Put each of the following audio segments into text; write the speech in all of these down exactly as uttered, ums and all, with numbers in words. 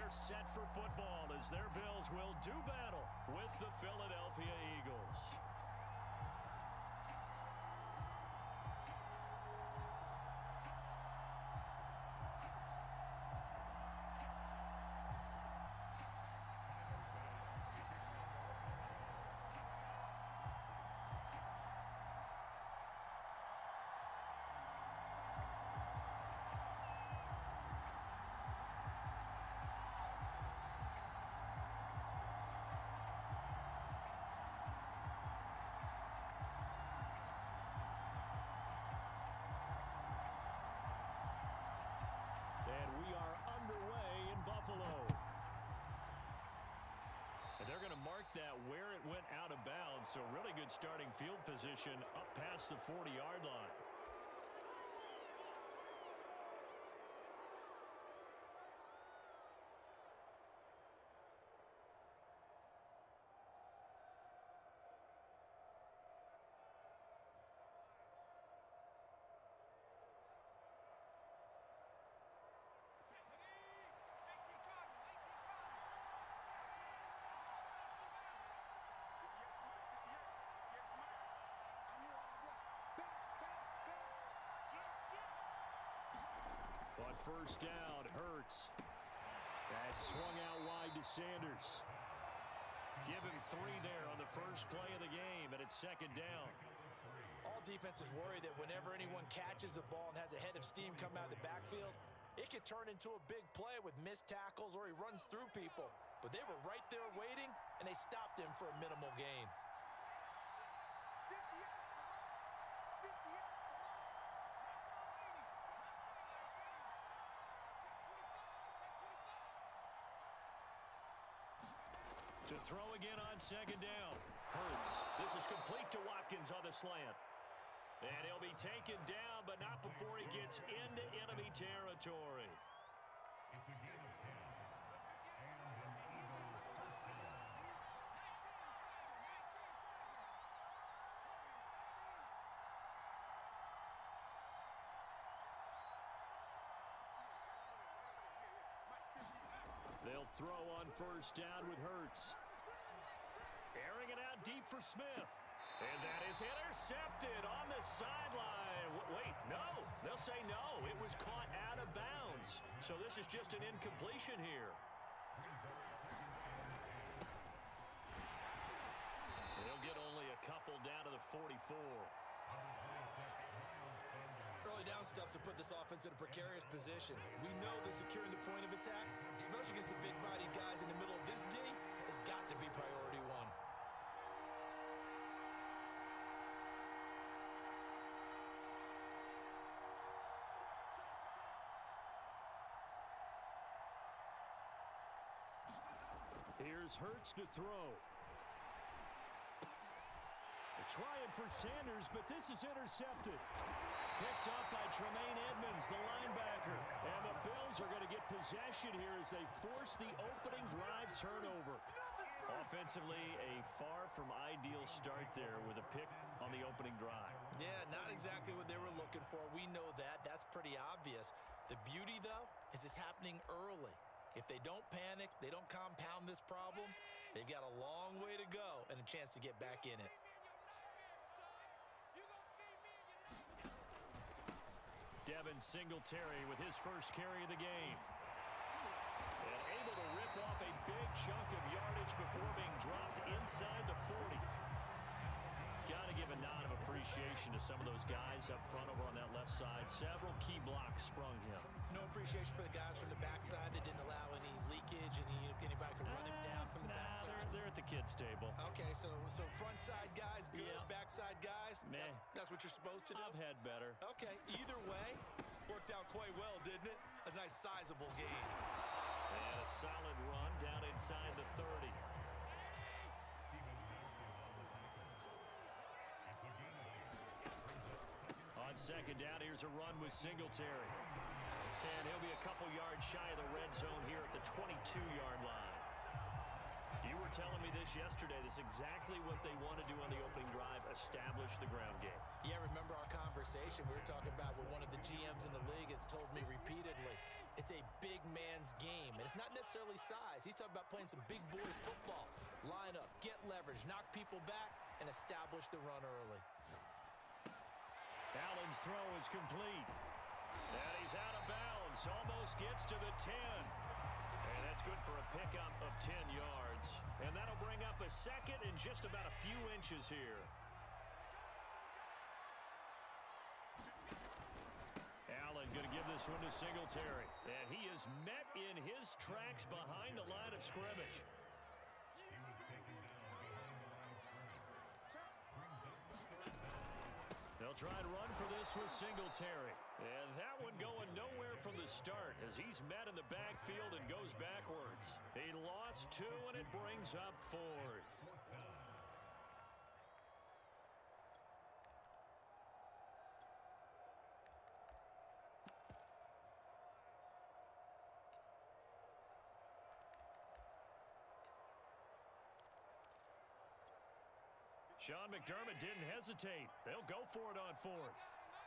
they're set for football as their Bills will do battle with the Philadelphia Eagles. And we are underway in Buffalo. And they're going to mark that where it went out of bounds. So really good starting field position up past the forty-yard line. On first down, Hurts. That's swung out wide to Sanders. Give him three there on the first play of the game, and it's second down. All defenses worry that whenever anyone catches the ball and has a head of steam come out of the backfield, it could turn into a big play with missed tackles or he runs through people. But they were right there waiting, and they stopped him for a minimal gain. To throw again on second down. Hurts. This is complete to Watkins on the slant. And he'll be taken down, but not before he gets into enemy territory. It's a gain of ten. And an Eagle first down. They'll throw on first down with Hurts. Airing it out deep for Smith. And that is intercepted on the sideline. Wait, no. They'll say no. It was caught out of bounds. So this is just an incompletion here. They'll get only a couple down to the forty-four. Early down stuff to put this offense in a precarious position. We know that securing the point of attack, especially against the big-bodied guys in the middle of this D, has got to be priority one. Here's Hurts to throw. They're trying for Sanders, but this is intercepted. Picked up by Tremaine Edmonds, the linebacker. And the Bills are going to get possession here as they force the opening drive turnover. Offensively, a far from ideal start there with a pick on the opening drive. Yeah, not exactly what they were looking for. We know that. That's pretty obvious. The beauty, though, is it's happening early. If they don't panic, they don't compound this problem, they've got a long way to go and a chance to get back in it. Devin Singletary with his first carry of the game. And able to rip off a big chunk of yardage before being dropped inside the forty. Got to give a nod of appreciation to some of those guys up front over on that left side. Several key blocks sprung him. No appreciation for the guys from the backside that didn't allow any leakage, any anybody could run him down from the nah, backside. They're, they're at the kids' table. Okay, so so front side guys good, yeah. backside guys, Meh. That, that's what you're supposed to do? I've had better. Okay, either way, worked out quite well, didn't it? A nice sizable gain. And a solid run down inside the thirty. On second down, here's a run with Singletary. And he'll be a couple yards shy of the red zone here at the twenty-two-yard line. You were telling me this yesterday. This is exactly what they want to do on the opening drive, establish the ground game. Yeah, remember our conversation. We were talking about what one of the G Ms in the league has told me repeatedly. It's a big man's game, and it's not necessarily size. He's talking about playing some big boy football. Line up, get leverage, knock people back, and establish the run early. Allen's throw is complete. And he's out of bounds. Almost gets to the ten. And that's good for a pickup of ten yards. And that'll bring up a second in just about a few inches here. Allen going to give this one to Singletary. And he is met in his tracks behind the line of scrimmage. They'll try and run for this with Singletary. And that one going nowhere from the start as he's met in the backfield and goes backwards. He lost two, and it brings up fourth. Sean McDermott didn't hesitate. They'll go for it on fourth.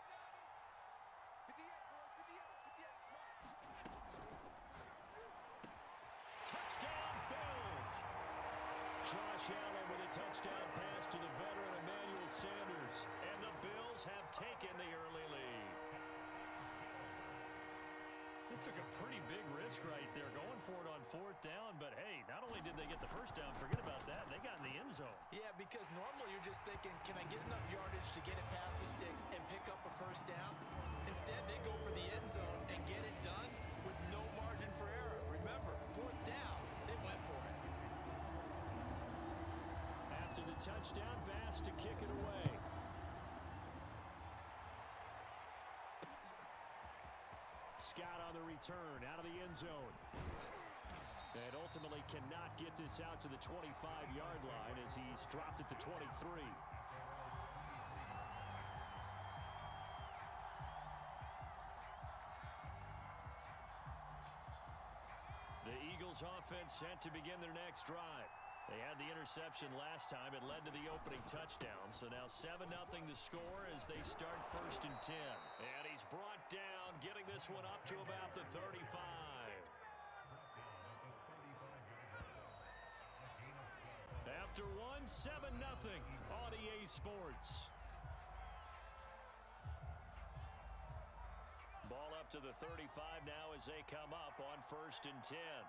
Touchdown, Bills! Josh Allen with a touchdown pass to the veteran Emmanuel Sanders. And the Bills have taken the early lead. They took a pretty big risk right there going for it on fourth down. But, hey, not only did they get the first down, forget about that, they got in the end zone. Yeah, because normally you're just thinking, can I get enough yardage to get it past the sticks and pick up a first down? Instead, they go for the end zone and get it done with no margin for error. Remember, fourth down, they went for it. After the touchdown, Bass to kick it away. Scott on the return, out of the end zone. And ultimately cannot get this out to the twenty-five-yard line as he's dropped at the twenty-three. The Eagles offense set to begin their next drive. They had the interception last time. It led to the opening touchdown. So now seven nothing to score as they start first and ten. And he's brought down, getting this one up to about the thirty-five. After one, seven nothing on E A Sports. Ball up to the thirty-five now as they come up on first and ten.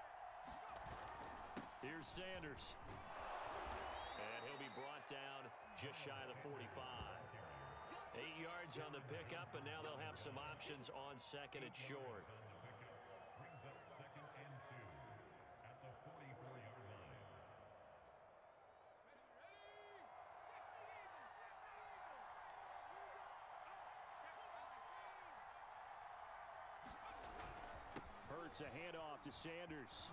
Here's Sanders. And he'll be brought down just shy of the forty-five. Eight yards on the pickup, and now they'll have some options on second and short. Hurts a handoff to Sanders.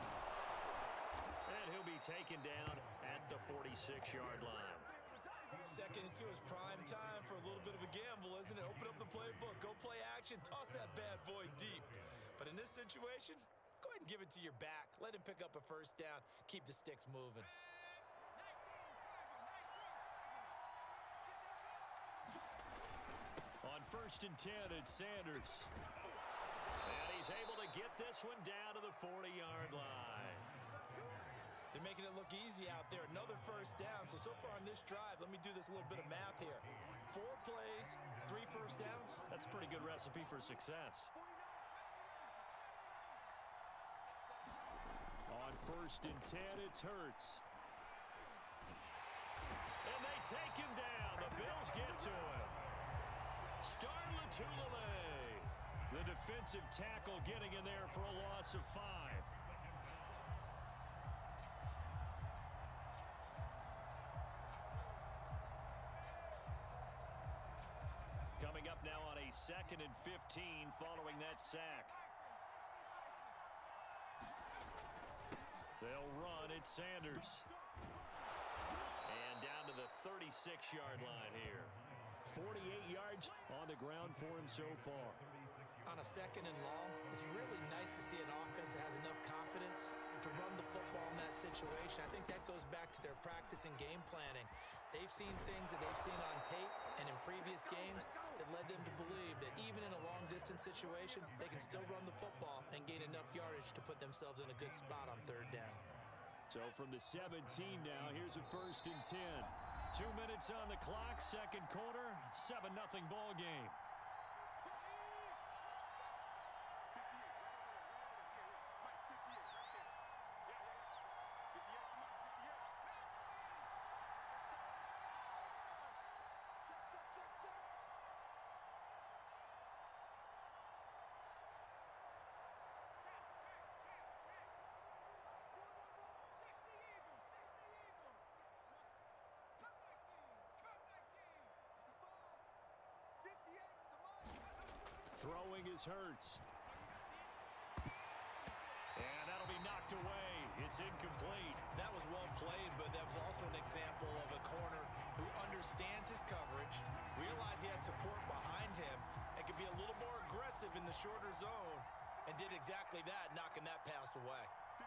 And he'll be taken down at the forty-six-yard line. Second and two is prime time for a little bit of a gamble, isn't it? Open up the playbook, go play action, toss that bad boy deep. But in this situation, go ahead and give it to your back. Let him pick up a first down. Keep the sticks moving. On first and ten, it's Sanders. And he's able to get this one down to the forty-yard line. They're making it look easy out there. Another first down. So, so far on this drive, let me do this little bit of math here. Four plays, three first downs. That's a pretty good recipe for success. On first and ten, it's Hurts. And they take him down. The Bills get to him. Star Lotulelei, the defensive tackle, getting in there for a loss of five. Coming up now on a second and fifteen following that sack. They'll run. It's Sanders. And down to the thirty-six-yard line here. forty-eight yards on the ground for him so far. On a second and long, it's really nice to see an offense that has enough confidence to run the football in that situation. I think that goes back to their practice and game planning. They've seen things that they've seen on tape and in previous games that led them to believe that even in a long-distance situation, they can still run the football and gain enough yardage to put themselves in a good spot on third down. So from the seventeen now, here's a first and ten. Two minutes on the clock, second quarter, seven nothing ball game. Throwing is Hurts. And that'll be knocked away. It's incomplete. That was well played, but that was also an example of a corner who understands his coverage, realized he had support behind him, and could be a little more aggressive in the shorter zone, and did exactly that, knocking that pass away.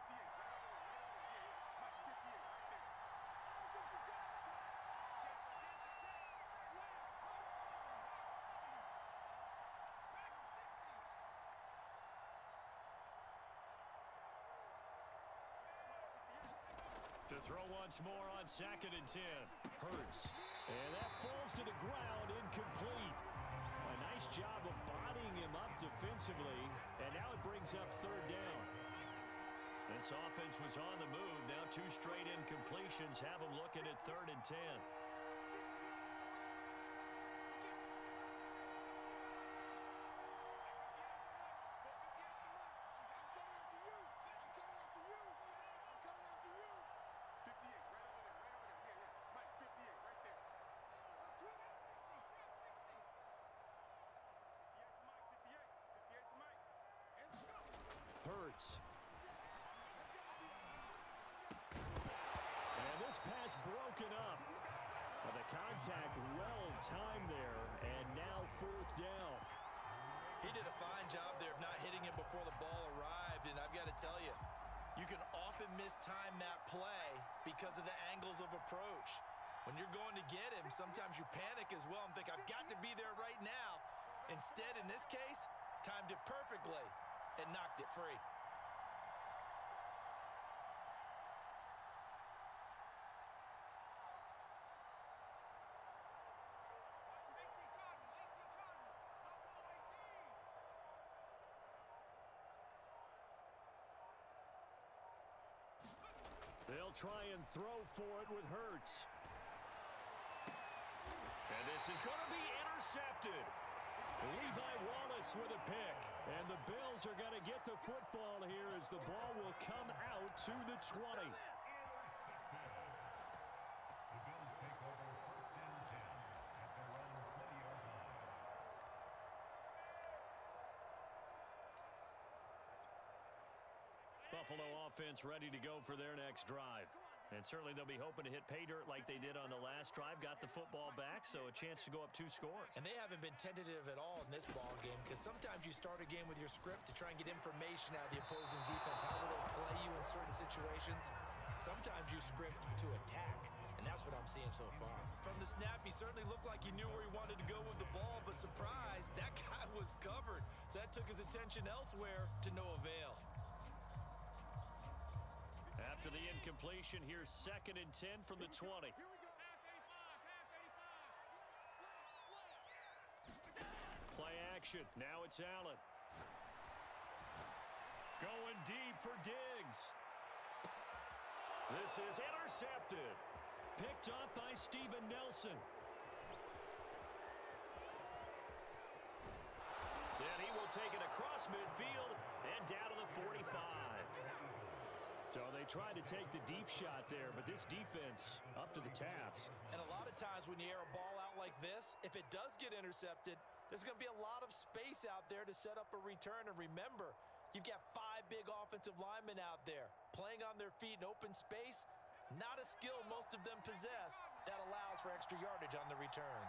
To throw once more on second and ten. Hurts. And that falls to the ground, incomplete. A nice job of bodying him up defensively, and now it brings up third down. This offense was on the move. Now two straight incompletions have them looking at third and ten. Hurts. And this pass broken up. Well, the contact well timed there, and now fourth down. He did a fine job there of not hitting him before the ball arrived, and I've got to tell you, you can often mistime that play because of the angles of approach. When you're going to get him, sometimes you panic as well and think, I've got to be there right now. Instead, in this case, timed it perfectly and knocked it free. They'll try and throw for it with Hurts. And this is going to be intercepted. Levi Wallace with a pick. And the Bills are going to get the football here as the ball will come out to the twenty. Buffalo offense ready to go for their next drive. And certainly they'll be hoping to hit pay dirt like they did on the last drive. Got the football back, so a chance to go up two scores. And they haven't been tentative at all in this ball game, because sometimes you start a game with your script to try and get information out of the opposing defense. How will they play you in certain situations? Sometimes you script to attack, and that's what I'm seeing so far. From the snap, he certainly looked like he knew where he wanted to go with the ball, but surprise, that guy was covered. So that took his attention elsewhere to no avail. After the incompletion, here's second and ten from the twenty. Play action. Now it's Allen. Going deep for Diggs. This is intercepted. Picked up by Steven Nelson. Then he will take it across midfield and down to the forty-five. So they tried to take the deep shot there, but this defense up to the task. And a lot of times when you air a ball out like this, if it does get intercepted, there's going to be a lot of space out there to set up a return. And remember, you've got five big offensive linemen out there playing on their feet in open space. Not a skill most of them possess that allows for extra yardage on the return.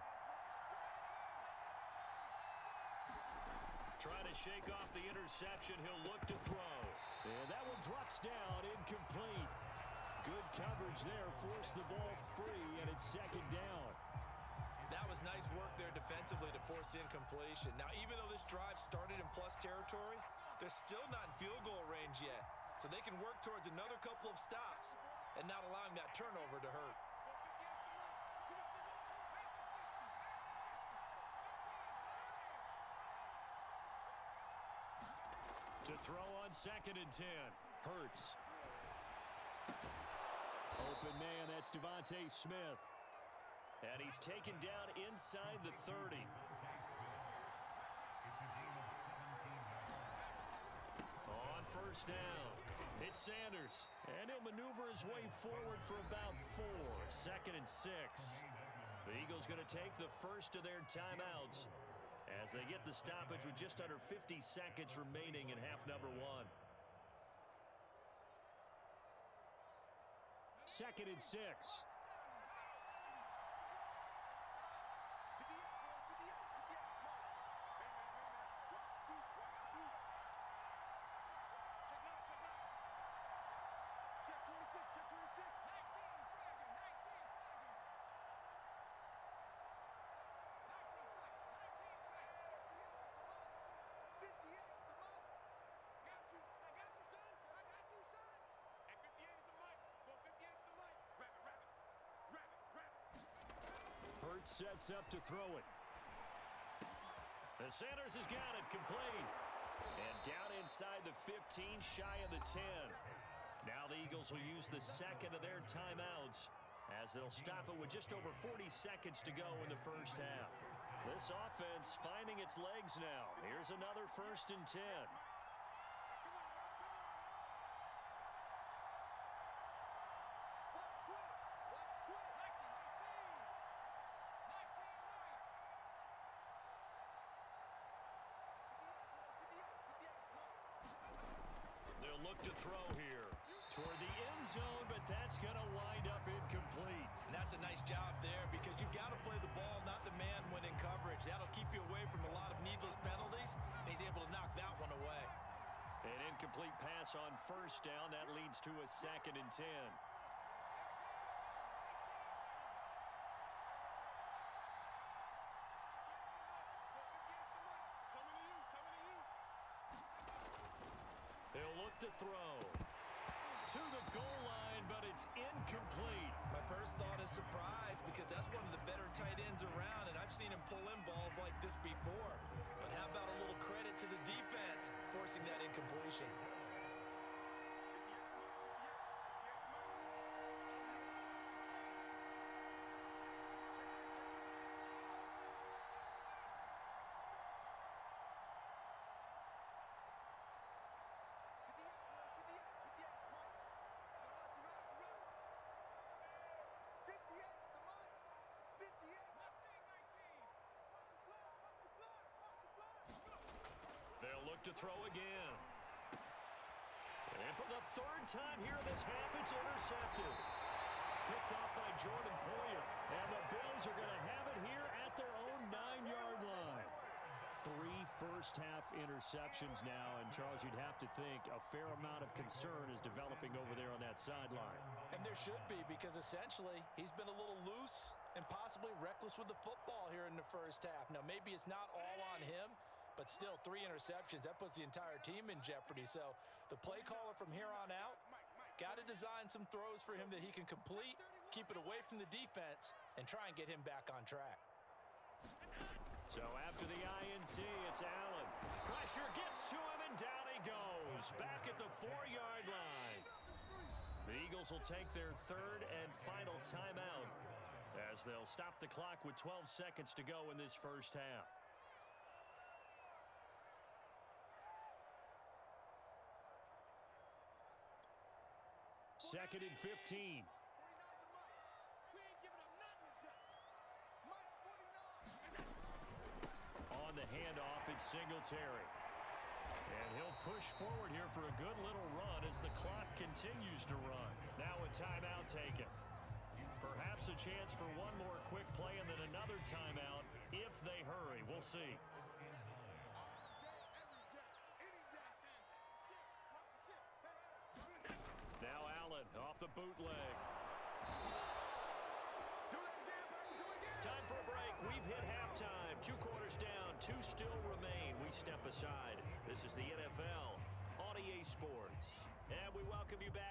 Trying to shake off the interception. He'll look to throw. And that one drops down, incomplete. Good coverage there, forced the ball free, and it's second down. That was nice work there defensively to force the incompletion. Now, even though this drive started in plus territory, they're still not in field goal range yet. So they can work towards another couple of stops and not allowing that turnover to hurt. To throw on second and ten. Hurts. Open man, that's Devontae Smith. And he's taken down inside the thirty. On first down, it's Sanders. And he'll maneuver his way forward for about four. Second and six. The Eagles going to take the first of their timeouts as they get the stoppage with just under fifty seconds remaining in half number one. Second and six. Sets up to throw it. The Sanders has got it complete. And down inside the fifteen, shy of the ten. Now the Eagles will use the second of their timeouts as they'll stop it with just over forty seconds to go in the first half. This offense finding its legs now. Here's another first and ten. Look to throw here toward the end zone, but that's going to wind up incomplete. And that's a nice job there because you've got to play the ball, not the man when in coverage. That'll keep you away from a lot of needless penalties, and he's able to knock that one away. An incomplete pass on first down. That leads to a second and ten. They'll look to throw to the goal line, but it's incomplete. My first thought is surprise because that's one of the better tight ends around, and I've seen him pull in balls like this before. But how about a little credit to the defense forcing that incompletion? They'll look to throw again. And for the third time here in this half, it's intercepted. Picked off by Jordan Poyer. And the Bills are going to have it here at their own nine-yard line. Three first-half interceptions now. And, Charles, you'd have to think a fair amount of concern is developing over there on that sideline. And there should be, because essentially he's been a little loose and possibly reckless with the football here in the first half. Now, maybe it's not all on him, but still, three interceptions, that puts the entire team in jeopardy. So the play caller from here on out got to design some throws for him that he can complete, keep it away from the defense, and try and get him back on track. So after the I N T, it's Allen. Pressure gets to him, and down he goes. Back at the four-yard line. The Eagles will take their third and final timeout as they'll stop the clock with twelve seconds to go in this first half. Second and fifteen. On the handoff, it's Singletary. And he'll push forward here for a good little run as the clock continues to run. Now a timeout taken. Perhaps a chance for one more quick play and then another timeout if they hurry. We'll see. Now Allen off the bootleg. Time for a break. Two quarters down, two still remain. We step aside. This is the N F L on E A Sports. And we welcome you back